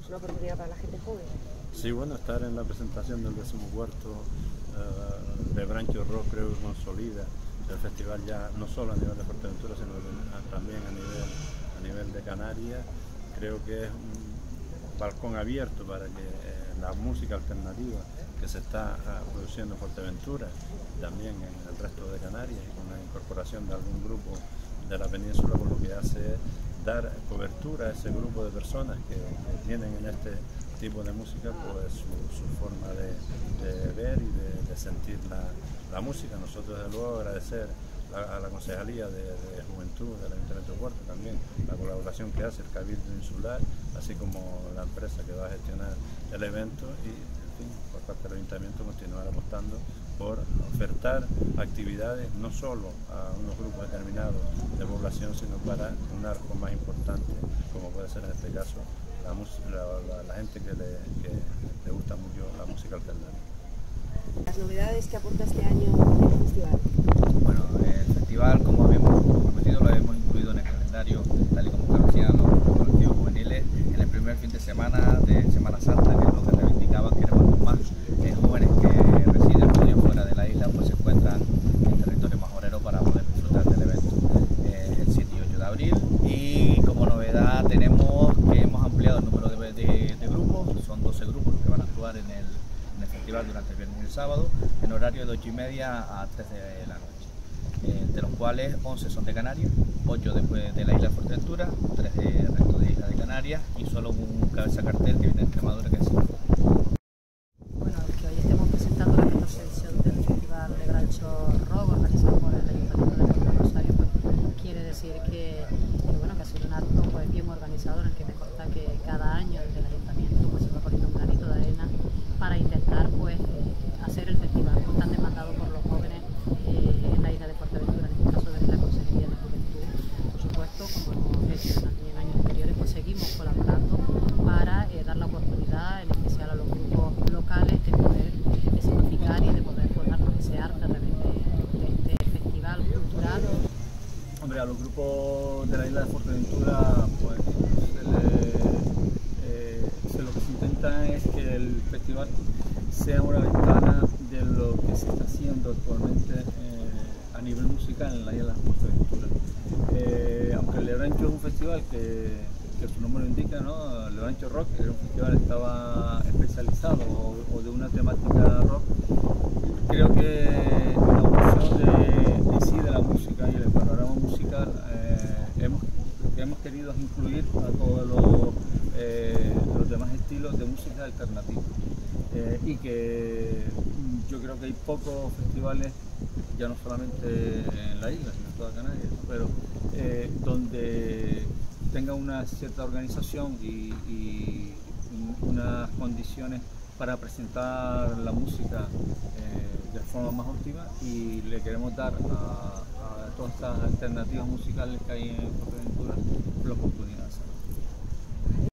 es una oportunidad para la gente joven. Sí, bueno, estar en la presentación del 14º de Brancho Rock creo que consolida el festival ya no solo a nivel de Fuerteventura, sino también a nivel de Canarias. Creo que es un balcón abierto para que la música alternativa que se está produciendo en Fuerteventura, también en el resto de Canarias, y con la incorporación de algún grupo de la península, por lo que hace es dar cobertura a ese grupo de personas que tienen en este tipo de música pues su forma de ver y de sentir la música. Nosotros desde luego agradecer a la Concejalía de Juventud del Ayuntamiento de Huerta también la colaboración que hace el Cabildo Insular, así como la empresa que va a gestionar el evento, y en fin, por parte del Ayuntamiento continuar apostando por ofertar actividades no solo a unos grupos determinados de población, sino para un arco más importante, como puede ser en este caso la gente que le gusta mucho la música alternativa. Las novedades que aporta este año el festival. Bueno, el festival, como habíamos prometido, lo hemos incluido en el calendario, tal y como establecían los colectivos juveniles, en el primer fin de semana de Semana Santa, que es lo que reivindicaban, queremos más jóvenes que residen fuera de la isla, pues se encuentran en territorio majorero para poder disfrutar del evento el 7 y 8 de abril. Y como novedad tenemos que hemos ampliado el número de grupos, son 12 grupos los que van a actuar en el festival durante el viernes y el sábado, en horario de 8:30 a 3 de la noche, de los cuales 11 son de Canarias, 8 de la isla de Fuerteventura, 3 del resto de isla de Canarias y solo un cabeza cartel que viene de Extremadura, que es Bueno, que hoy estemos presentando la 14ª edición del Festival de Brancho Rock, organizado por el Ayuntamiento de Puerto Rosario, pues quiere decir que ha sido un acto pues bien organizado, en el que me consta que cada año desde el Ayuntamiento pues se va poniendo un granito de arena para intentar pues hacer el festival tan demandado por los jóvenes en la isla de Fuerteventura, en este caso desde la Consejería de Juventud. Por supuesto, como hemos hecho también en años anteriores, pues seguimos colaborando para dar la oportunidad, en especial a los grupos locales, de poder significar y de poder darnos ese arte a través de este festival cultural. Hombre, a los grupos de la isla de Fuerteventura, pues lo que se intenta es que el festival sea una ventana de lo que se está haciendo actualmente a nivel musical en la isla de Fuerteventura. Aunque el Lebrancho es un festival que su nombre lo indica, ¿no? El Lebrancho Rock era un festival que estaba especializado o de una temática rock. Creo que la evolución de la música y el panorama musical hemos querido incluir a todos los demás estilos de música alternativa, y que yo creo que hay pocos festivales, ya no solamente en la isla, sino en toda Canarias, pero donde tenga una cierta organización y unas condiciones para presentar la música de forma más óptima, y le queremos dar a todas estas alternativas musicales que hay en Fuerteventura la oportunidad.